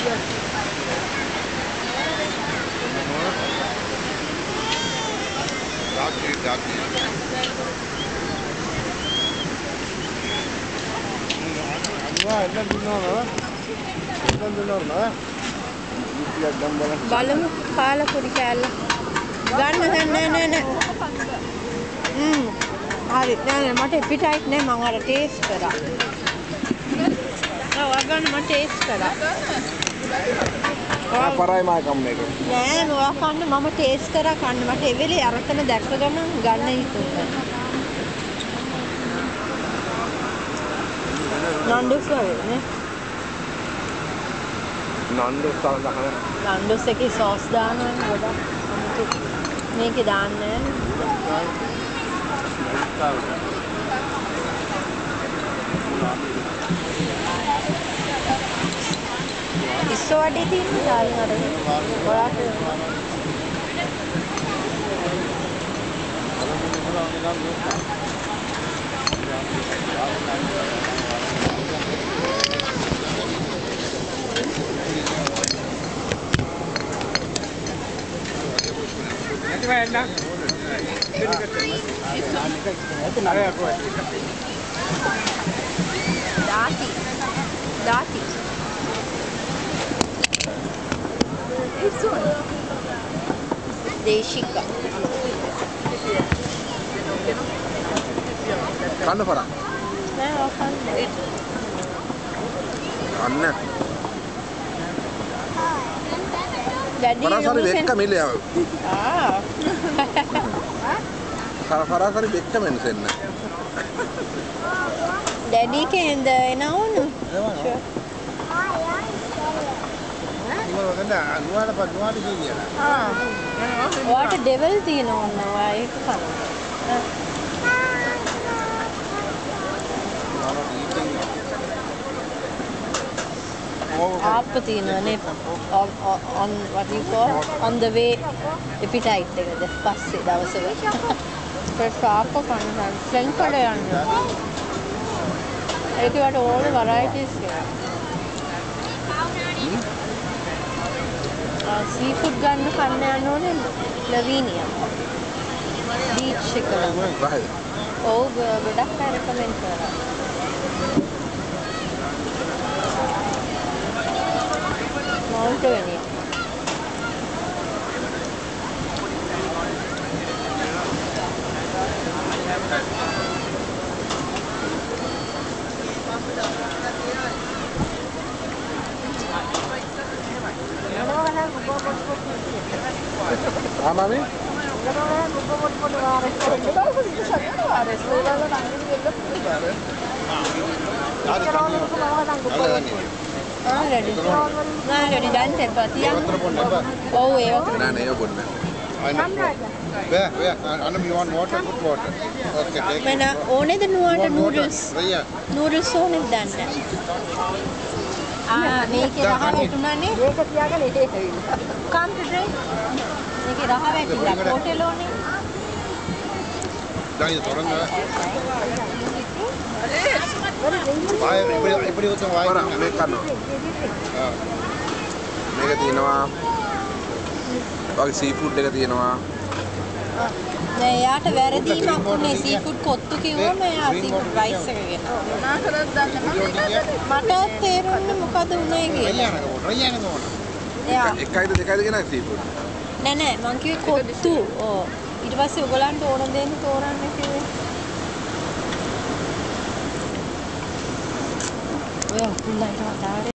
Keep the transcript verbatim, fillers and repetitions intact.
බලමු කාලා පොඩි කෑල්ල ගන්න නෑ නෑ නෑ නෑ හ්ම් හරි නෑ නෑ මට එපිටයිට් නෑ මම අර ටේස්ට් කරා ඔව් අගන්න මම ටේස්ට් කරා ආ පරායි මා කම් එක නෑ මොවා කන්න මම ටේස්ට් කරා කන්න මට ඒ වෙලේ අරතන දැක්ක ගමන් ගන්න හිතුණා නන්දුස් වගේ නන්දුස් දාන්න නන්දුස් එකේ සෝස් දානවා ගොඩක් මේකේ දාන්නේ ඉස්සෝ වඩේ තියෙන දාන්න අර ඔයාට Dati. Dati. This one. Deshika. කන්න පරා. නෑ ඔකන්නේ. අන්න. Daddy. පරාසරි වෙක්ක මිලිය. ආ. පරාසරි වෙක්ක මෙන්සෙන්න. Daddy can the naunu. Sure. Ah. What a devil තියෙනවා ඔන්නවා ඒක තමයි. ආප්ප තියෙනවානේ on on what you call on the way appetite එකද පස්සේ දවසක. fresh ආප්ප කන්න ෆ්‍රෙන්ච් කඩේ යන්න. ඒකේ වට all the varieties තියෙනවා. seafood ගන්න කන්න යන්න ඕනේ ලවීනියා. beach එක. ඔව් ගොඩක් අය recommend කරා. Mount Rainier. Ah, mami? Ah, ready. Nah, ready dan tempat yang. Oh, yeah. Nah, nah, ya bunda. Where, where? Anam, you want water? Put water. Okay, take it. Mana, only the noodle noodles. Yeah. Noodles only dan. Ah, මේකේ රහ වැටුණානේ. මේක තියාගෙන ඉතේ ඇවිල්ලා. Come to drink. මේකේ රහ වැටිලා hotel ඕනේ. දැන් ඒක තොරන්න. ආයෙ ඉපරි ඉපරි උතම වායි. පරා මේක කනවා. ආ. මේක තියෙනවා. වගේ සීෆුඩ් එක තියෙනවා. නෑ යාට වැරදීමක් උනේ සීෆුඩ් කොත්තු කිව්වම එයා සීෆුඩ් රයිස් එක ගෙනා. මොනා කරද දන්නේ මට තේරුන්නේ මොකද උනේ කියලා. රයනක ඕන. එයා එකයිද දෙකයිද ගෙනා සීෆුඩ්. නෑ නෑ මං කිව්වේ කොත්තු. ඔව්. ඊට පස්සේ ඔයගලන්ට ඕන දෙන්න තෝරන්න කිව්වේ. ඔය පුල්ලයිට වතාවේ